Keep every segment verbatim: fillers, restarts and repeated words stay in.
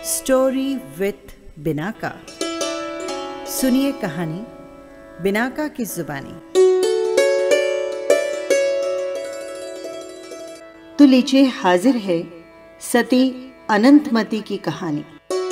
Story with Binaca. सुनिए कहानी Binaca की जुबानी। तो लीजिए, हाजिर है सती अनंतमती की कहानी।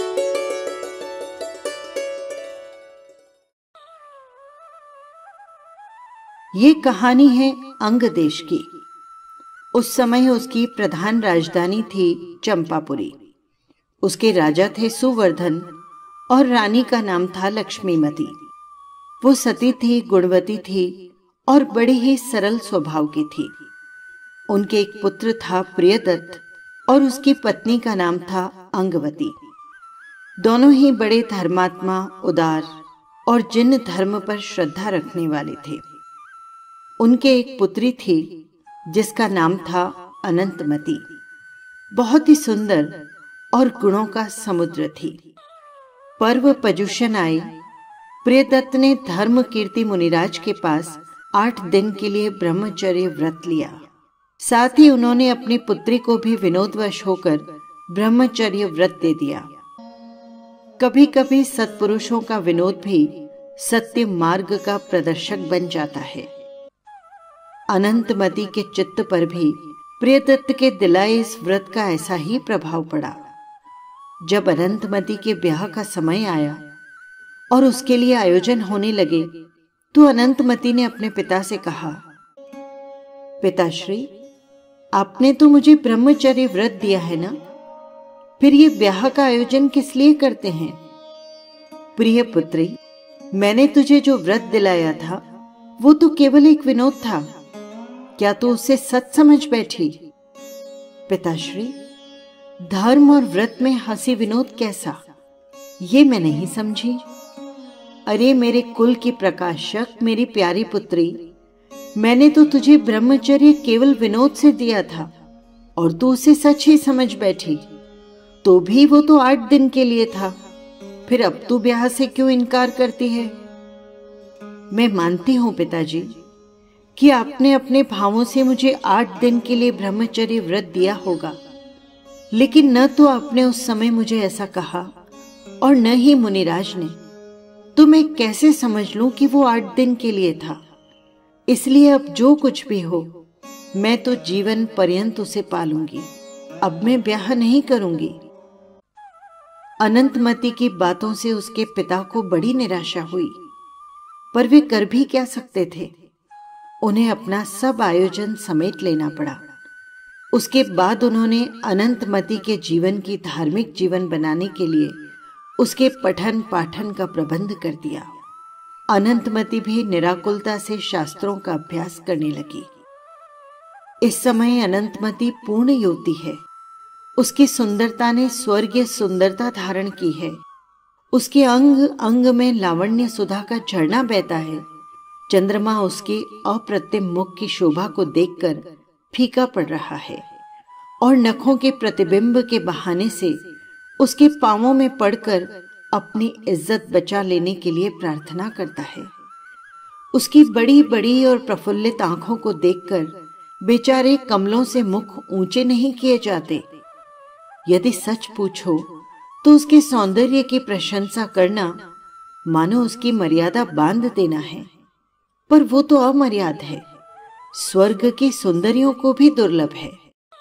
ये कहानी है अंग देश की। उस समय उसकी प्रधान राजधानी थी चंपापुरी। उसके राजा थे सुवर्धन और रानी का नाम था लक्ष्मीमती। वो सती थी, गुणवती थी और बड़ी ही सरल स्वभाव की थी। उनके एक पुत्र था प्रियदत्त और उसकी पत्नी का नाम था अंगवती। दोनों ही बड़े धर्मात्मा, उदार और जिन धर्म पर श्रद्धा रखने वाले थे। उनके एक पुत्री थी जिसका नाम था अनंतमती। बहुत ही सुंदर और गुणों का समुद्र थी। पर्व पर्युषण आए। प्रियदत्त ने धर्म कीर्ति मुनिराज के पास आठ दिन के लिए ब्रह्मचर्य व्रत लिया। साथ ही उन्होंने अपनी पुत्री को भी विनोदवश होकर ब्रह्मचर्य व्रत दे दिया। कभी कभी सत्पुरुषों का विनोद भी सत्य मार्ग का प्रदर्शक बन जाता है। अनंतमती के चित्त पर भी प्रियदत्त के दिलाए इस व्रत का ऐसा ही प्रभाव पड़ा। जब अनंतमती के ब्याह का समय आया और उसके लिए आयोजन होने लगे, तो अनंतमती ने अपने पिता से कहा, पिताश्री, आपने तो मुझे ब्रह्मचर्य व्रत दिया है ना, फिर ये ब्याह का आयोजन किस लिए करते हैं? प्रिय पुत्री, मैंने तुझे जो व्रत दिलाया था वो तो केवल एक विनोद था। क्या तू उसे सच समझ बैठी? पिताश्री, धर्म और व्रत में हंसी विनोद कैसा, ये मैं नहीं समझी। अरे मेरे कुल की प्रकाशक, मेरी प्यारी पुत्री, मैंने तो तुझे ब्रह्मचर्य केवल विनोद से दिया था और तू उसे सच ही समझ बैठी। तो भी वो तो आठ दिन के लिए था, फिर अब तू ब्याह से क्यों इनकार करती है? मैं मानती हूं पिताजी कि आपने अपने भावों से मुझे आठ दिन के लिए ब्रह्मचर्य व्रत दिया होगा, लेकिन न तो आपने उस समय मुझे ऐसा कहा और न ही मुनिराज ने। तो मैं कैसे समझ लूं कि वो आठ दिन के लिए था? इसलिए अब जो कुछ भी हो, मैं तो जीवन पर्यंत उसे पालूंगी। अब मैं ब्याह नहीं करूंगी। अनंतमती की बातों से उसके पिता को बड़ी निराशा हुई, पर वे कर भी क्या सकते थे। उन्हें अपना सब आयोजन समेट लेना पड़ा। उसके बाद उन्होंने अनंतमती के जीवन की धार्मिक जीवन बनाने के लिए उसके पठन पाठन का प्रबंध कर दिया। अनंतमती भी निराकुलता से शास्त्रों का अभ्यास करने लगी। इस समय अनंतमती पूर्ण युवती है। उसकी सुंदरता ने स्वर्गीय सुंदरता धारण की है। उसके अंग अंग में लावण्य सुधा का झरना बहता है। चंद्रमा उसके अप्रतिम मुख की शोभा को देखकर फीका पड़ रहा है और नखों के प्रतिबिंब के बहाने से उसके पांवों में पड़कर अपनी इज्जत बचा लेने के लिए प्रार्थना करता है। उसकी बड़ी बड़ी और प्रफुल्लित आंखों को देखकर बेचारे कमलों से मुख ऊंचे नहीं किए जाते। यदि सच पूछो तो उसके सौंदर्य की प्रशंसा करना मानो उसकी मर्यादा बांध देना है, पर वो तो अमर्याद है। स्वर्ग की सुंदरियों को भी दुर्लभ है।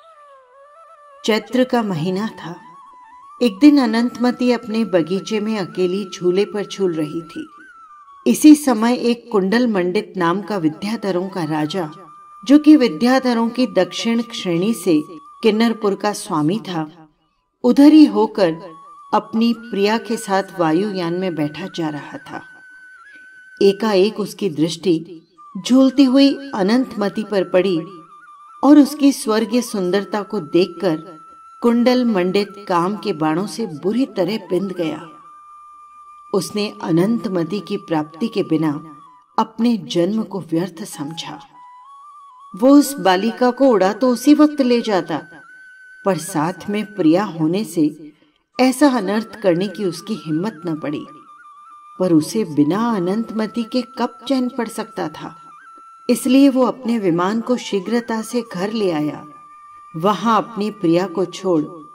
चैत्र का महीना था। एक दिन अनंतमती अपने बगीचे में अकेली झूले पर झूल रही थी। इसी समय एक कुंडल मंडित नाम का विद्याधरों का राजा, जो कि विद्याधरों की दक्षिण श्रेणी से किन्नरपुर का स्वामी था, उधर ही होकर अपनी प्रिया के साथ वायुयान में बैठा जा रहा था। एकाएक उसकी दृष्टि झूलती हुई अनंतमती पर पड़ी और उसकी स्वर्गीय सुंदरता को देखकर कुंडल मंडित काम के बाणों से बुरी तरह बिंध गया। उसने अनंतमती की प्राप्ति के बिना अपने जन्म को व्यर्थ समझा। वो उस बालिका को उड़ा तो उसी वक्त ले जाता, पर साथ में प्रिया होने से ऐसा अनर्थ करने की उसकी हिम्मत न पड़ी। पर उसे बिना अनंतमती के कब चैन पड़ सकता था। इसलिए वो अपने विमान को शीघ्रता से घर ले आया। वहां अपनी प्रिया को छोड़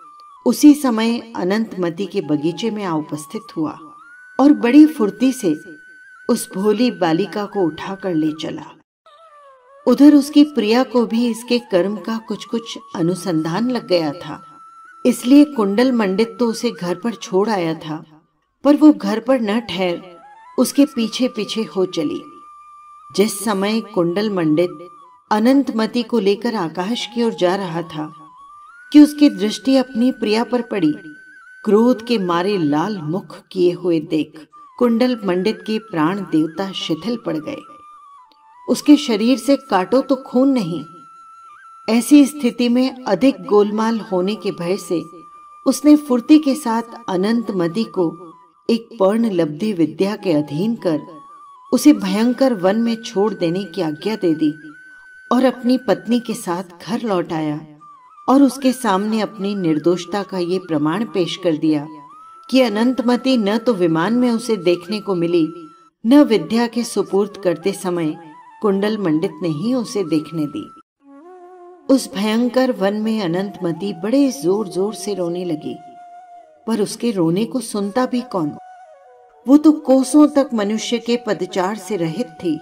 उसी समय अनंतमती के बगीचे में आ उपस्थित हुआ और बड़ी फुर्ती से उस भोली बालिका को उठाकर ले चला। उधर उसकी प्रिया को भी इसके कर्म का कुछ कुछ अनुसंधान लग गया था, इसलिए कुंडल मंडित तो उसे घर पर छोड़ आया था, पर वो घर पर न ठहर उसके पीछे पीछे हो चली। जिस समय कुंडल मंडित अनंतमती को लेकर आकाश की ओर जा रहा था कि उसकी दृष्टि अपनी प्रिया पर पड़ी। क्रोध के मारे लाल मुख किए हुए देख कुंडल मंडित के प्राण देवता शिथिल पड़ गए। उसके शरीर से काटो तो खून नहीं। ऐसी स्थिति में अधिक गोलमाल होने के भय से उसने फुर्ती के साथ अनंतमती को एक पर्ण लब्धि विद्या के अधीन कर उसे भयंकर वन में छोड़ देने की आज्ञा दे दी और अपनी पत्नी के साथ घर लौट आया और उसके सामने अपनी निर्दोषता का ये प्रमाण पेश कर दिया कि अनंतमती न तो विमान में उसे देखने को मिली, न विद्या के सुपुर्द करते समय कुंडल मंडित ने ही उसे देखने दी। उस भयंकर वन में अनंतमती बड़े जोर जोर से रोने लगी, पर उसके रोने को सुनता भी कौन? वो तो कोसों तक मनुष्य के पदचार से रहित थी।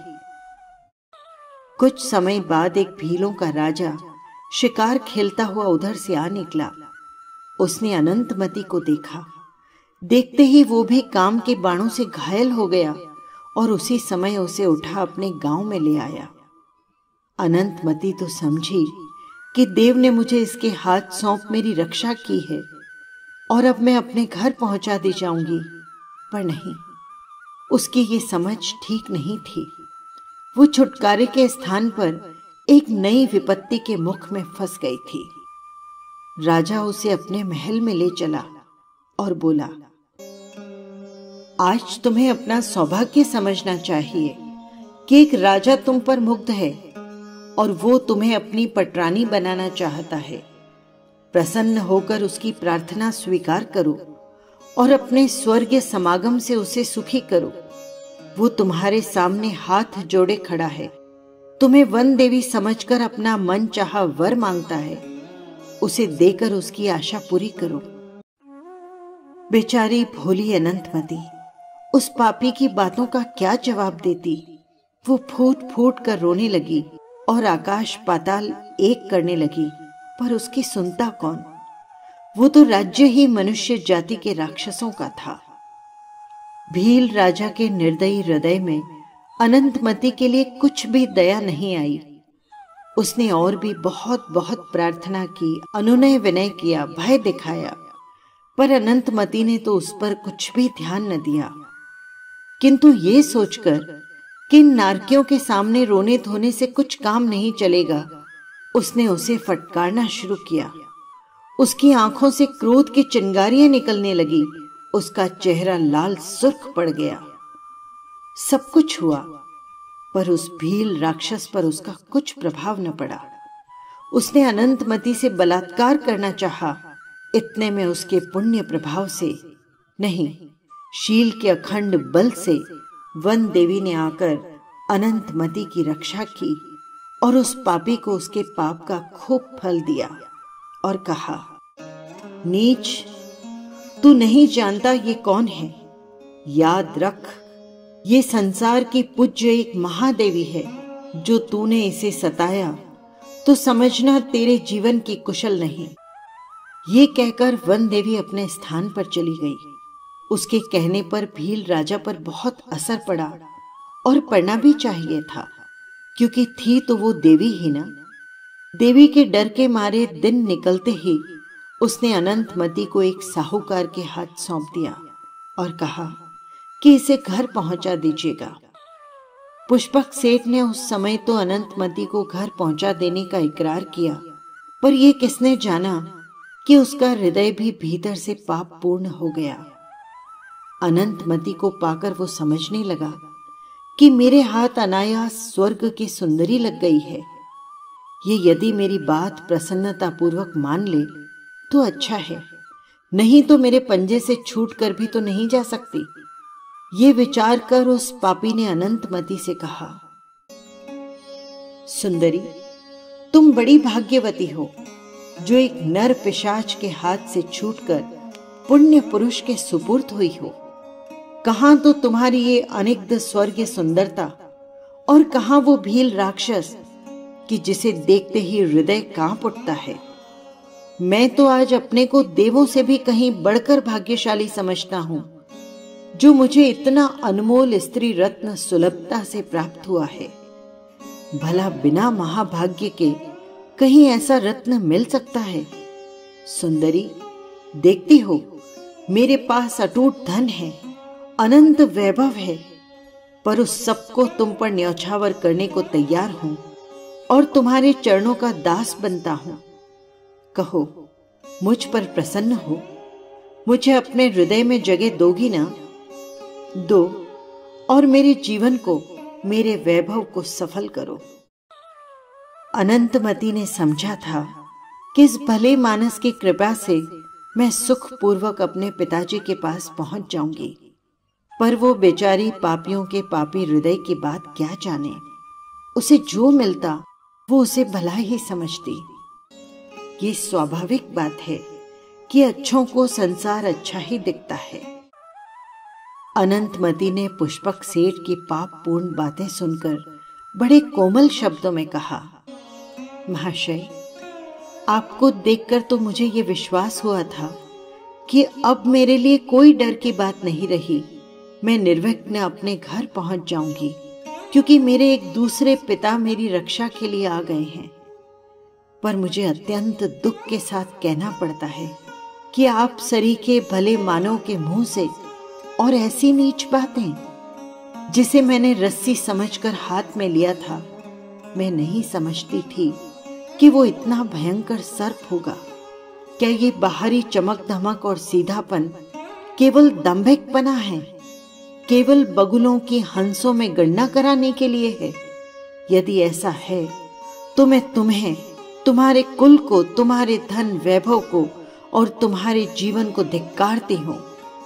कुछ समय बाद एक भीलों का राजा शिकार खेलता हुआ उधर से आ निकला। उसने अनंतमती को देखा। देखते ही वो भी काम के बाणों से घायल हो गया और उसी समय उसे उठा अपने गांव में ले आया। अनंतमती तो समझी कि देव ने मुझे इसके हाथ सौंप मेरी रक्षा की है और अब मैं अपने घर पहुंचा दी जाऊंगी, पर नहीं, उसकी ये समझ ठीक नहीं थी। वो छुटकारे के स्थान पर एक नई विपत्ति के मुख में फंस गई थी। राजा उसे अपने महल में ले चला और बोला, आज तुम्हें अपना सौभाग्य समझना चाहिए कि एक राजा तुम पर मुग्ध है और वो तुम्हें अपनी पटरानी बनाना चाहता है। प्रसन्न होकर उसकी प्रार्थना स्वीकार करो और अपने स्वर्गीय समागम से उसे सुखी करो। वो तुम्हारे सामने हाथ जोड़े खड़ा है, तुम्हें वन देवी समझकर अपना मन चाहा वर मांगता है। उसे देकर उसकी आशा पूरी करो। बेचारी भोली अनंतमती उस पापी की बातों का क्या जवाब देती। वो फूट फूट कर रोने लगी और आकाश पाताल एक करने लगी, पर उसकी सुनता कौन? वो तो राज्य ही मनुष्य जाति के राक्षसों का था। भील राजा के निर्दयी हृदय में अनंतमती के लिए कुछ भी दया नहीं आई। उसने और भी बहुत बहुत प्रार्थना की, अनुनय विनय किया, भय दिखाया, पर अनंतमती ने तो उस पर कुछ भी ध्यान न दिया। किंतु ये सोचकर कि नारकियों के सामने रोने धोने से कुछ काम नहीं चलेगा, उसने उसे फटकारना शुरू किया। उसकी आंखों से क्रोध की चिंगारियां निकलने लगी। उसका चेहरा लाल सुर्ख पड़ गया। सब कुछ हुआ, पर उस भील राक्षस पर उसका कुछ प्रभाव न पड़ा। उसने अनंतमती से बलात्कार करना चाहा। इतने में उसके पुण्य प्रभाव से नहीं, शील के अखंड बल से वन देवी ने आकर अनंतमती की रक्षा की और उस पापी को उसके पाप का खूब फल दिया और कहा, नीच, तू नहीं जानता ये कौन है। याद रख, ये संसार की पूज्य एक महादेवी है। जो तूने इसे सताया तो समझना तेरे जीवन की कुशल नहीं। ये कहकर वन देवी अपने स्थान पर चली गई। उसके कहने पर भील राजा पर बहुत असर पड़ा और पड़ना भी चाहिए था, क्योंकि थी तो वो देवी ही ना। देवी के डर के मारे दिन निकलते ही उसने अनंतमती को एक साहूकार के हाथ सौंप दिया और कहा कि इसे घर पहुंचा दीजिएगा। पुष्पक सेठ ने उस समय तो अनंतमती को घर पहुंचा देने का इकरार किया, पर यह किसने जाना कि उसका हृदय भी भीतर से पाप पूर्ण हो गया। अनंतमती को पाकर वो समझने लगा कि मेरे हाथ अनायास स्वर्ग की सुंदरी लग गई है। ये यदि मेरी बात प्रसन्नता पूर्वक मान ले तो अच्छा है, नहीं तो मेरे पंजे से छूट कर भी तो नहीं जा सकती। ये विचार कर उस पापी ने अनंतमती से कहा, सुंदरी, तुम बड़ी भाग्यवती हो। जो एक नर पिशाच के हाथ से छूटकर पुण्य पुरुष के सुपुर्द हुई हो। कहां तो तुम्हारी ये अनिग्ध स्वर्गीय सुंदरता और कहां वो भील राक्षस कि जिसे देखते ही हृदय कांप उठता है। मैं तो आज अपने को देवों से भी कहीं बढ़कर भाग्यशाली समझता हूं, जो मुझे इतना अनमोल स्त्री रत्न सुलभता से प्राप्त हुआ है। भला बिना महाभाग्य के कहीं ऐसा रत्न मिल सकता है? सुंदरी, देखती हो मेरे पास अटूट धन है, अनंत वैभव है, पर उस सबको तुम पर न्यौछावर करने को तैयार हूं और तुम्हारे चरणों का दास बनता हूं। कहो, मुझ पर प्रसन्न हो, मुझे अपने हृदय में जगह दोगी ना? दो और मेरे जीवन को, मेरे वैभव को सफल करो। अनंतमती ने समझा था कि इस भले मानस की कृपा से मैं सुखपूर्वक अपने पिताजी के पास पहुंच जाऊंगी, पर वो बेचारी पापियों के पापी हृदय की बात क्या जाने। उसे जो मिलता वो उसे भला ही समझती। ये स्वाभाविक बात है कि अच्छों को संसार अच्छा ही दिखता है। अनंतमती ने पुष्पक सेठ की पापपूर्ण बातें सुनकर बड़े कोमल शब्दों में कहा, महाशय, आपको देखकर तो मुझे ये विश्वास हुआ था कि अब मेरे लिए कोई डर की बात नहीं रही। मैं निर्विघ्न अपने घर पहुंच जाऊंगी, क्योंकि मेरे एक दूसरे पिता मेरी रक्षा के लिए आ गए हैं। पर मुझे अत्यंत दुख के साथ कहना पड़ता है कि आप सरीखे भले मानव के मुंह से और ऐसी नीच बातें, जिसे मैंने रस्सी समझकर हाथ में लिया था, मैं नहीं समझती थी कि वो इतना भयंकर सर्प होगा। क्या ये बाहरी चमक धमक और सीधापन केवल दंभिकपना है, केवल बगुलों की हंसों में गणना कराने के लिए है? यदि ऐसा है तो मैं तुम्हें, तुम्हारे कुल को, तुम्हारे धन वैभव को और तुम्हारे जीवन को धिक्कारती हूं,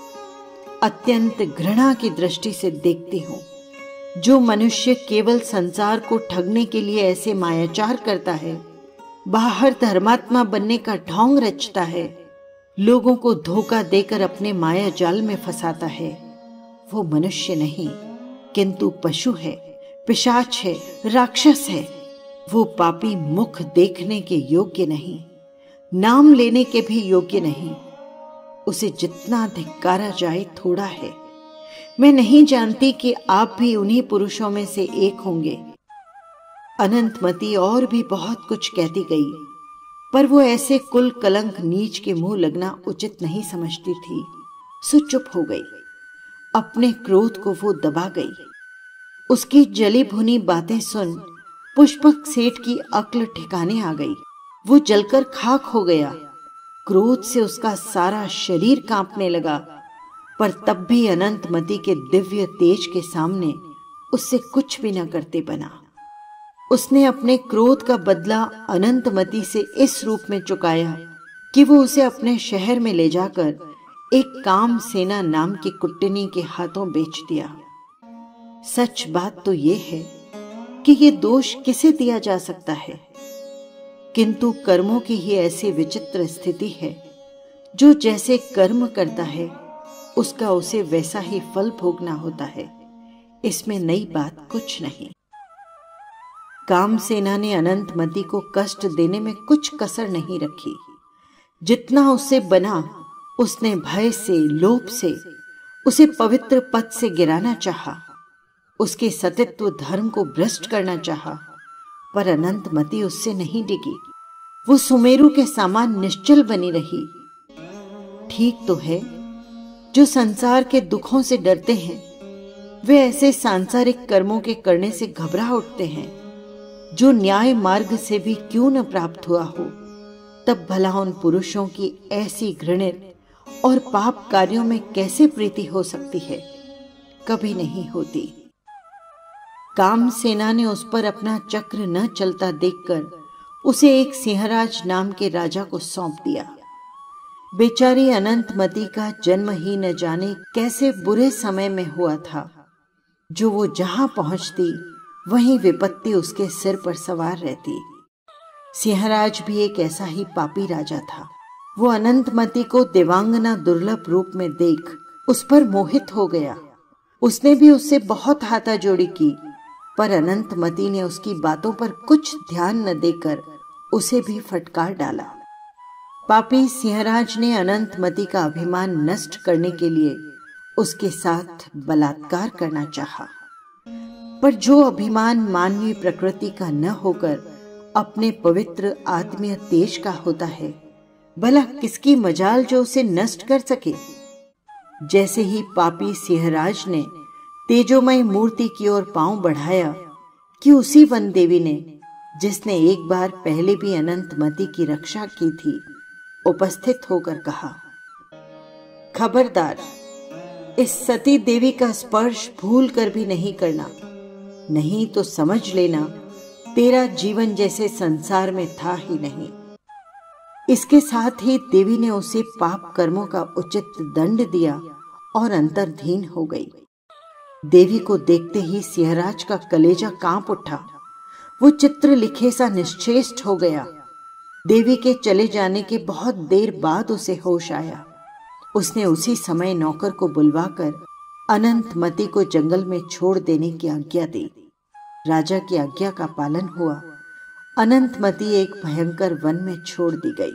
अत्यंत घृणा की दृष्टि से देखती हूं। जो मनुष्य केवल संसार को ठगने के लिए ऐसे मायाचार करता है, बाहर धर्मात्मा बनने का ढोंग रचता है, लोगों को धोखा देकर अपने माया जाल में फंसाता है, वो मनुष्य नहीं किंतु पशु है, पिशाच है, राक्षस है। वो पापी मुख देखने के योग्य नहीं, नाम लेने के भी योग्य नहीं। उसे जितना धिक्कारा जाए थोड़ा है। मैं नहीं जानती कि आप भी उन्हीं पुरुषों में से एक होंगे। अनंतमती और भी बहुत कुछ कहती गई, पर वो ऐसे कुल कलंक नीच के मुंह लगना उचित नहीं समझती थी, सो चुप हो गई। अपने क्रोध को वो दबा गई। उसकी जली भुनी बातें सुन पुष्पक सेठ की अक्ल ठिकाने आ गई। वो जलकर खाक हो गया। क्रोध से उसका सारा शरीर कांपने लगा, पर तब भी अनंतमती के दिव्य तेज के सामने उससे कुछ भी न करते बना। उसने अपने क्रोध का बदला अनंतमती से इस रूप में चुकाया कि वो उसे अपने शहर में ले जाकर एक काम सेना नाम की कुट्टनी के हाथों बेच दिया। सच बात तो ये है कि ये दोष किसे दिया जा सकता है, किंतु कर्मों की ही ऐसी विचित्र स्थिति है, जो जैसे कर्म करता है उसका उसे वैसा ही फल भोगना होता है। इसमें नई बात कुछ नहीं। कामसेना ने अनंतमती को कष्ट देने में कुछ कसर नहीं रखी। जितना उससे बना उसने भय से, लोभ से उसे पवित्र पद से गिराना चाहा, उसके सतित्व धर्म को भ्रष्ट करना चाहा, पर अनंतमती उससे नहीं डिगी। वो सुमेरु के समान निश्चल बनी रही। ठीक तो है, जो संसार के दुखों से डरते हैं वे ऐसे सांसारिक कर्मों के करने से घबरा उठते हैं जो न्याय मार्ग से भी क्यों न प्राप्त हुआ हो। तब भला उन पुरुषों की ऐसी घृणित और पाप कार्यों में कैसे प्रीति हो सकती है? कभी नहीं होती। कामसेना ने उस पर अपना चक्र न चलता देखकर उसे एक सिंहराज नाम के राजा को सौंप दिया। बेचारी अनंतमती का जन्म ही न जाने कैसे बुरे समय में हुआ था, जो वो जहां पहुंचती वहीं विपत्ति उसके सिर पर सवार रहती। सिंहराज भी एक ऐसा ही पापी राजा था। वो अनंतमती को देवांगना दुर्लभ रूप में देख उस पर मोहित हो गया। उसने भी उससे बहुत हाथाजोड़ी की, पर अनंतमती ने उसकी बातों पर कुछ ध्यान न देकर उसे भी फटकार डाला। पापी सिंहराज ने अनंतमती का अभिमान नष्ट करने के लिए उसके साथ बलात्कार करना चाहा, पर जो अभिमान मानवीय प्रकृति का न होकर अपने पवित्र आत्मीय तेज का होता है, भला किसकी मजाल जो उसे नष्ट कर सके। जैसे ही पापी सिंहराज ने तेजोमय मूर्ति की ओर पांव बढ़ाया कि उसी वन देवी ने, जिसने एक बार पहले भी अनंतमती की रक्षा की थी, उपस्थित होकर कहा, खबरदार, इस सती देवी का स्पर्श भूल कर भी नहीं करना, नहीं तो समझ लेना तेरा जीवन जैसे संसार में था ही नहीं। इसके साथ ही देवी ने उसे पाप कर्मों का उचित दंड दिया और अंतर्धीन हो गई। देवी को देखते ही सिंहराज का कलेजा कांप उठा। वो चित्र लिखे सा निश्चेष्ट हो गया। देवी के चले जाने के बहुत देर बाद उसे होश आया। उसने उसी समय नौकर को बुलवाकर अनंतमती को जंगल में छोड़ देने की आज्ञा दी। राजा की आज्ञा का पालन हुआ। अनंतमती एक भयंकर वन में छोड़ दी गई।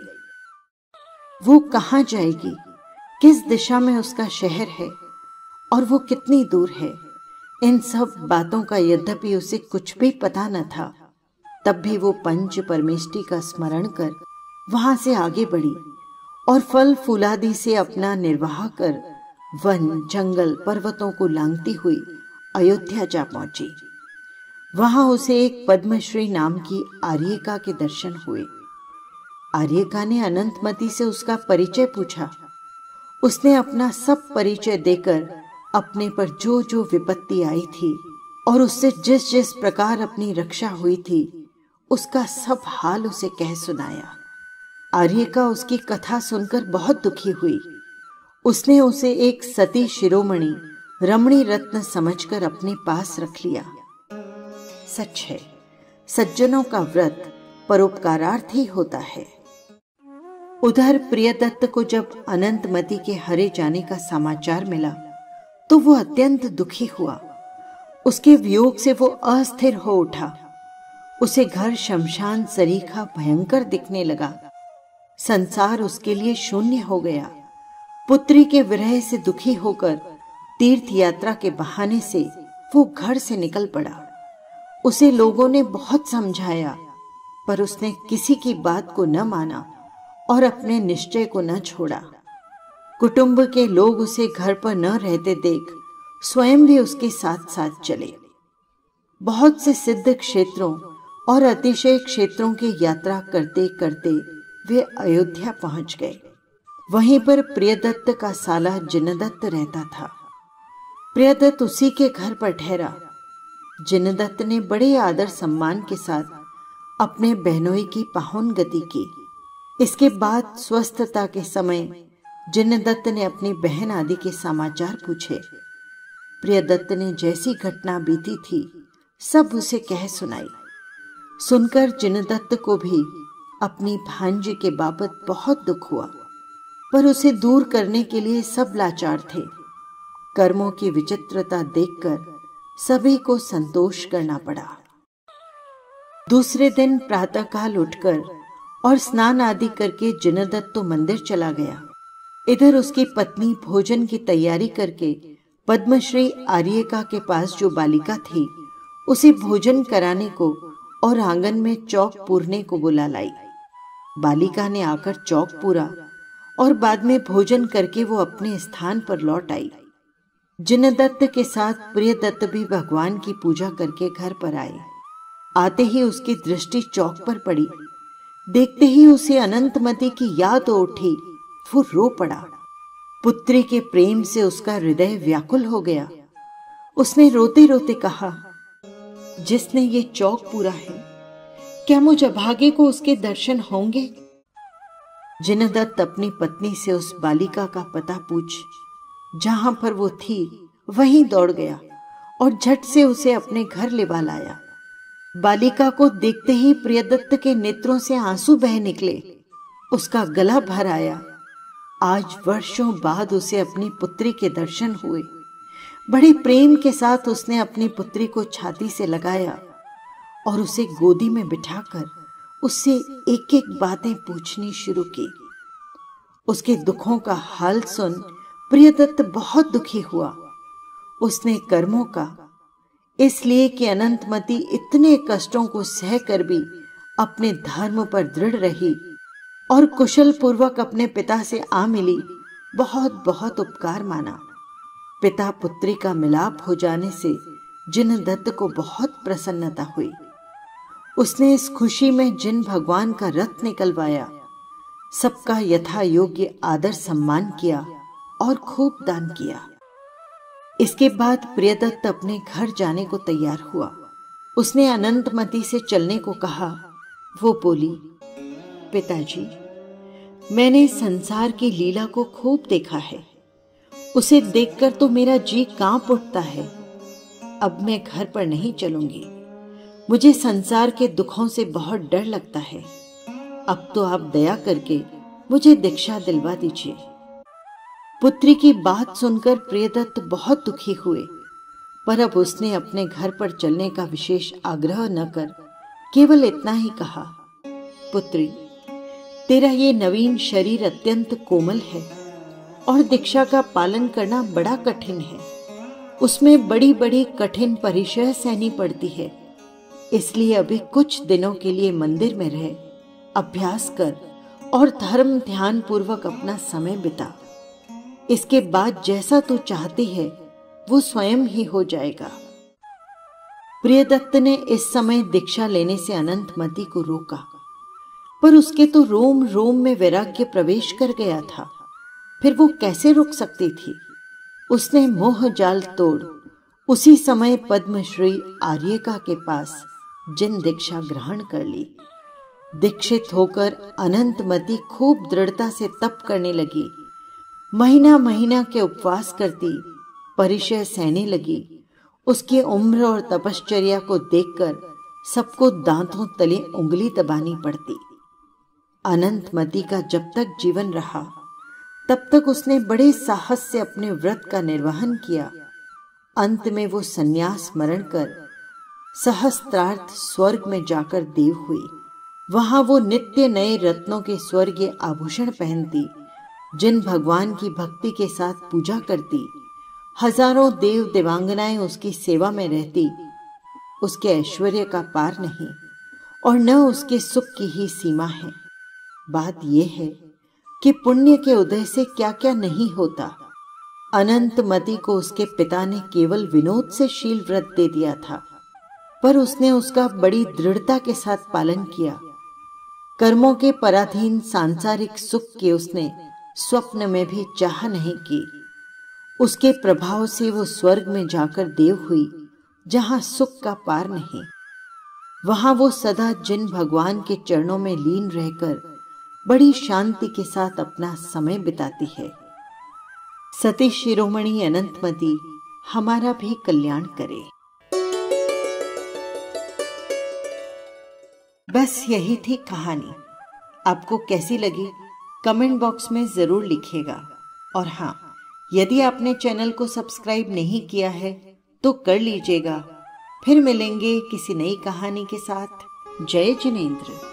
वो कहाँ जाएगी, किस दिशा में उसका शहर है और वो कितनी दूर है, इन सब बातों का यद्यपि उसे कुछ भी पता न था, तब भी वो पंच परमेष्टि का स्मरण कर वहां से आगे बढ़ी और फल फूलादि से अपना निर्वाह कर वन, जंगल, पर्वतों को लांघती हुई अयोध्या जा पहुंची। वहां उसे एक पद्मश्री नाम की आर्यिका के दर्शन हुए। आर्यिका ने अनंतमती से उसका परिचय पूछा। उसने अपना सब परिचय देकर अपने पर जो जो विपत्ति आई थी और उससे जिस जिस प्रकार अपनी रक्षा हुई थी, उसका सब हाल उसे कह सुनाया। आर्यिका उसकी कथा सुनकर बहुत दुखी हुई। उसने उसे एक सती शिरोमणि रमणी रत्न समझकर अपने पास रख लिया। सच है, सज्जनों का व्रत परोपकारार्थी होता है। उधर प्रियदत्त को जब अनंतमती के हरे जाने का समाचार मिला तो वो अत्यंत दुखी हुआ। उसके वियोग से वो अस्थिर हो उठा। उसे घर शमशान सरीखा भयंकर दिखने लगा। संसार उसके लिए शून्य हो गया। पुत्री के विरह से दुखी होकर तीर्थ यात्रा के बहाने से वो घर से निकल पड़ा। उसे लोगों ने बहुत समझाया, पर उसने किसी की बात को न माना और अपने निश्चय को न छोड़ा। कुटुंब के लोग उसे घर पर न रहते देख स्वयं भी उसके साथ साथ चले। बहुत से सिद्ध क्षेत्रों और अतिशय क्षेत्रों की यात्रा करते करते वे अयोध्या पहुंच गए। वहीं पर प्रियदत्त का साला जिनदत्त रहता था। प्रियदत्त उसी के घर पर ठहरा। जिनदत्त ने बड़े आदर सम्मान के साथ अपने बहनोई की पाहुन गति की। इसके बाद स्वस्थता के समय जिनदत्त ने अपनी बहन आदि के समाचार पूछे। प्रियदत्त ने जैसी घटना बीती थी सब उसे कह सुनाई। सुनकर जिनदत्त को भी अपनी भांजी के बाबत बहुत दुख हुआ, पर उसे दूर करने के लिए सब लाचार थे। कर्मों की विचित्रता देखकर सभी को संतोष करना पड़ा। दूसरे दिन प्रातःकाल उठकर और स्नान आदि करके जिनदत्त तो मंदिर चला गया। इधर उसकी पत्नी भोजन की तैयारी करके पद्मश्री आर्यिका के पास जो बालिका थी उसे भोजन कराने को और आंगन में चौक पूरने को बुला लाई। बालिका ने आकर चौक पूरा और बाद में भोजन करके वो अपने स्थान पर लौट आई। जिनदत्त के साथ प्रियदत्त भी भगवान की पूजा करके घर पर आए। आते ही उसकी दृष्टि चौक पर पड़ी। देखते ही उसे अनंतमती की याद हो उठी। वो रो पड़ा। पुत्री के प्रेम से उसका हृदय व्याकुल हो गया। उसने रोते रोते कहा, जिसने ये चौक पूरा है, क्या मुझ अभागे को उसके दर्शन होंगे? जिनदत्त अपनी पत्नी से उस बालिका का पता पूछ जहां पर वो थी वहीं दौड़ गया और झट से उसे अपने घर ले लाया। बालिका को देखते ही प्रियदत्त के नेत्रों से आंसू बह निकले। उसका गला भर आया। आज वर्षों बाद उसे अपनी पुत्री के दर्शन हुए। बड़े प्रेम के साथ उसने अपनी पुत्री को छाती से लगाया और उसे गोदी में बिठाकर उससे एक एक बातें पूछनी शुरू की। उसके दुखों का हाल सुन प्रियदत्त बहुत दुखी हुआ। उसने कर्मों का, इसलिए कि अनंतमती इतने कष्टों को सह कर भी अपने धर्म पर दृढ़ रही और कुशल पूर्वक अपने पिता से आ मिली, बहुत बहुत उपकार माना। पिता पुत्री का मिलाप हो जाने से जिनदत्त को बहुत प्रसन्नता हुई। उसने इस खुशी में जिन भगवान का रथ निकलवाया, सबका यथा योग्य आदर सम्मान किया और खूब दान किया। इसके बाद प्रियदत्त अपने घर जाने को तैयार हुआ। उसने अनंतमती से चलने को कहा। वो बोली, पिताजी, मैंने संसार की लीला को खूब देखा है। उसे देखकर तो मेरा जी कांप उठता है। अब मैं घर पर नहीं चलूंगी। मुझे संसार के दुखों से बहुत डर लगता है। अब तो आप दया करके मुझे दीक्षा दिलवा दीजिए। पुत्री की बात सुनकर प्रियदत्त बहुत दुखी हुए, पर अब उसने अपने घर पर चलने का विशेष आग्रह न कर केवल इतना ही कहा, पुत्री, तेरा ये नवीन शरीर अत्यंत कोमल है और दीक्षा का पालन करना बड़ा कठिन है। उसमें बड़ी बड़ी कठिन परिचय सहनी पड़ती है। इसलिए अभी कुछ दिनों के लिए मंदिर में रह, अभ्यास कर और धर्म ध्यान पूर्वक अपना समय बिता। इसके बाद जैसा तू चाहती है वो स्वयं ही हो जाएगा। प्रियदत्त ने इस समय दीक्षा लेने से अनंतमती को रोका, पर उसके तो रोम रोम में वैराग्य प्रवेश कर गया था। फिर वो कैसे रुक सकती थी। उसने मोह जाल तोड़ उसी समय पद्मश्री आर्यका के पास जिन दीक्षा ग्रहण कर ली। दीक्षित होकर अनंतमती खूब दृढ़ता से तप करने लगी। महीना महीना के उपवास करती, परिचय सहने लगी। उसकी उम्र और तपश्चर्या को देखकर सबको दांतों तले उंगली दबानी पड़ती। अनंतमती का जब तक जीवन रहा तब तक उसने बड़े साहस से अपने व्रत का निर्वहन किया। अंत में वो संन्यास मरण कर सहस्त्रार्थ स्वर्ग में जाकर देव हुई। वहां वो नित्य नए रत्नों के स्वर्गीय आभूषण पहनती, जिन भगवान की भक्ति के साथ पूजा करती। हजारों देव देवांगनाएं उसकी सेवा में रहती। उसके ऐश्वर्य का पार नहीं और न उसके सुख की ही सीमा है। बात यह है कि पुण्य के उदय से क्या क्या नहीं होता। अनंतमती को उसके पिता ने केवल विनोद से शील व्रत दे दिया था, पर उसने उसका बड़ी दृढ़ता के साथ पालन किया। कर्मों के पराधीन सांसारिक सुख की उसने स्वप्न में भी चाह नहीं की। उसके प्रभाव से वो स्वर्ग में जाकर देव हुई, जहां सुख का पार नहीं। वहां वो सदा जिन भगवान के चरणों में लीन रहकर बड़ी शांति के साथ अपना समय बिताती है। सती शिरोमणि अनंतमती हमारा भी कल्याण करे। बस यही थी कहानी। आपको कैसी लगी कमेंट बॉक्स में जरूर लिखिएगा। और हाँ, यदि आपने चैनल को सब्सक्राइब नहीं किया है तो कर लीजिएगा। फिर मिलेंगे किसी नई कहानी के साथ। जय जिनेंद्र।